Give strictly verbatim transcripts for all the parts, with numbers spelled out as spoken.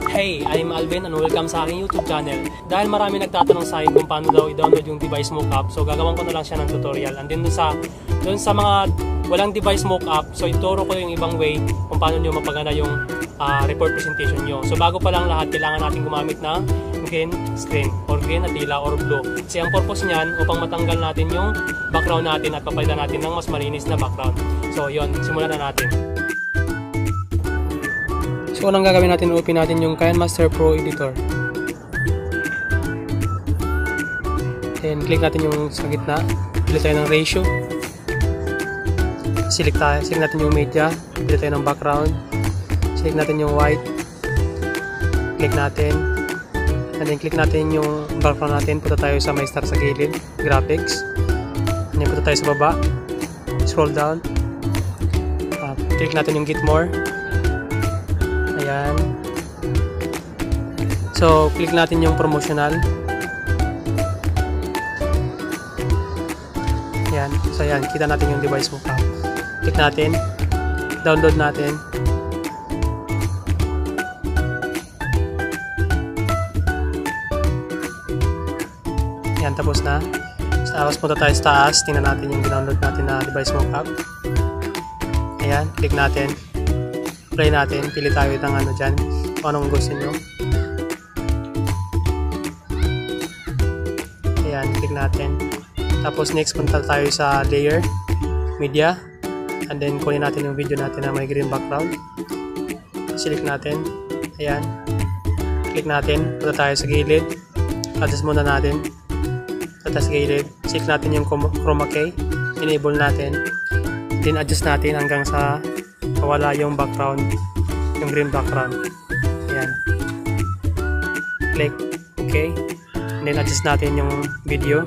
Hey, I'm Alvin and welcome sa aking YouTube channel. Dahil marami nagtatanong sa akin kung paano daw i-download yung device mockup, so gagawin ko na lang siya ng tutorial. And then dun sa, dun sa mga walang device mockup, so ituro ko yung ibang way kung paano nyo mapagana yung uh, report presentation nyo. So bago pa lang lahat, kailangan natin gumamit ng green screen or green na tila or blue. Kasi ang purpose niyan upang matanggal natin yung background natin at papalitan natin ng mas malinis na background. So yun, simulan na natin. So unang gagawin natin, open natin yung KineMaster Pro Editor. Then click natin yung sa gitna, pili tayo ng ratio. Select tayo, select natin yung media, pili tayo ng background. Select natin yung white. Click natin. And then click natin yung background natin, punta tayo sa may star sa gilid, graphics. And then punta tayo sa baba. Scroll down. Uh, click natin yung get more. Ayan. So, click natin yung promotional. Ayan. So, ayan. Kita natin yung device mockup. Click natin. Download natin. Ayan. Tapos na. Tapos punta tayo sa taas. Tingnan natin yung download natin na device mockup. Ayan. Click natin. Play natin, pili tayo ng ano dyan, kung anong gusto nyo. Ayan, click natin. Tapos next, punta tayo sa layer, media, and then kunin natin yung video natin na may green background. Select natin, ayan, click natin, punta tayo sa gilid, adjust muna natin, punta sa gilid, select natin yung chroma key, enable natin, then adjust natin hanggang sa wala yung background, yung green background. Ayan. Click OK. And then adjust natin yung video.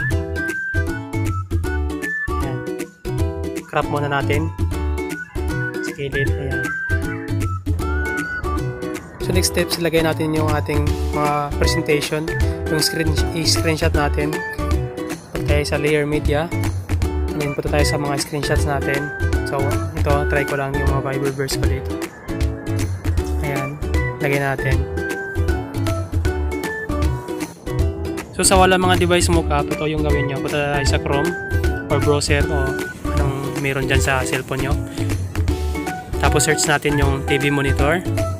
Ayan. Crop muna natin. Scale it. Ayan. So next steps, ilagay natin yung ating mga presentation, yung screen, i-screenshot natin. Punta tayo sa layer media. And then punta tayo sa mga screenshots natin. So, ito, try ko lang yung mga Bible verse ko dito. Ayan, lagay natin. So, sa wala mga device mockup, ito yung gawin nyo. Punta tayo sa Chrome or browser o anong meron dyan sa cellphone nyo. Tapos, search natin yung T V monitor.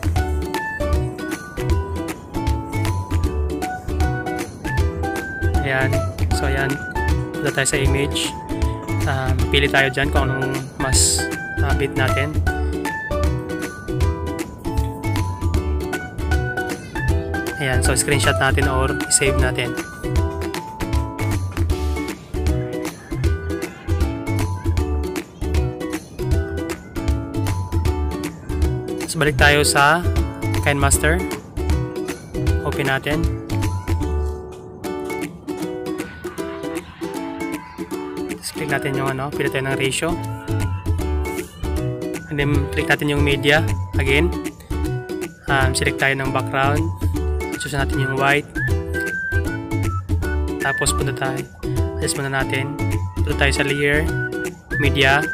Ayan. So, ayan. Punta tayo sa image. Um, pili tayo dyan kung anong mas uh, bit natin. Ayan, so screenshot natin or save natin. So balik tayo sa KineMaster. Open natin. Click natin yung ano, pili tayo ng ratio. And then click natin yung media again. Um, select tayo ng background. Choose natin yung white. Tapos punta tayo. Adjust muna natin. Punta tayo sa layer, media.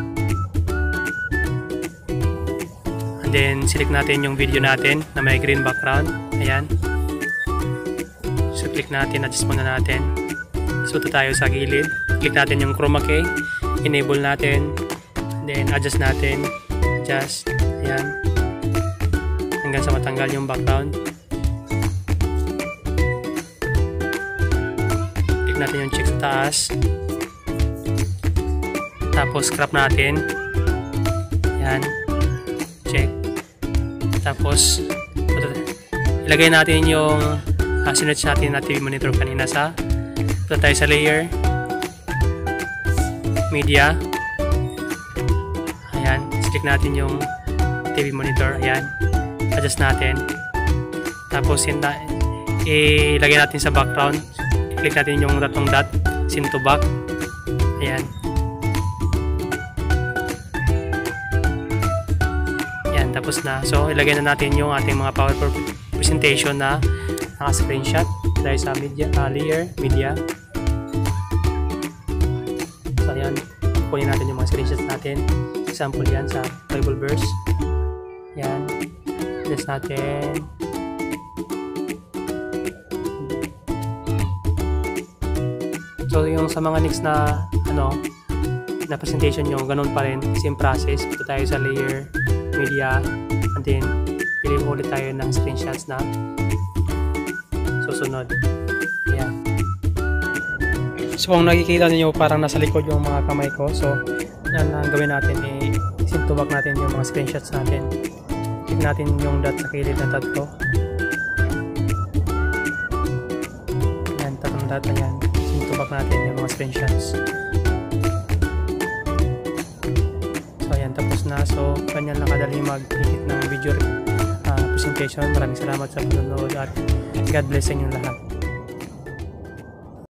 And then select natin yung video natin na may green background. Ayan. So click natin, adjust muna natin. So punta tayo sa gilid. Click natin yung chroma key, enable natin, then adjust natin, adjust, ayan, hanggang sa matanggal yung background. Click natin yung check sa taas, tapos crop natin, ayan, check, tapos ilagay natin yung uh, sinerch natin na T V monitor kanina sa, punta tayo sa layer, media. Ayan, click natin yung T V monitor. Ayan, adjust natin. Tapos ilagay natin sa background. Click natin yung tatong dot, send to back. Ayan. Ayan, tapos na. So ilagay na natin yung ating mga PowerPoint presentation na naka-screenshot dahil sa media, uh, layer, media. So ayan, kunin natin yung mga screenshots natin. Example yan sa Bible verse. Yan. adjust natin. So yung sa mga next na ano na presentation nyo, ganun pa rin, same process. Punta tayo sa layer, media, and then pili ulit tayo ng screenshots na susunod. Ayan. So kung nakikita niyo parang nasa likod yung mga kamay ko, so yan ang gawin natin, eh, sintubak natin yung mga screenshots natin. Click natin yung dot sa kilid na tatlo. Ayan, tatlong dot na yan. Sintubak natin yung mga screenshots. So ayan, tapos na. So ganyan lang kadali mag-edit ng video uh, presentation. Maraming salamat sa panonood at God bless sa inyong lahat.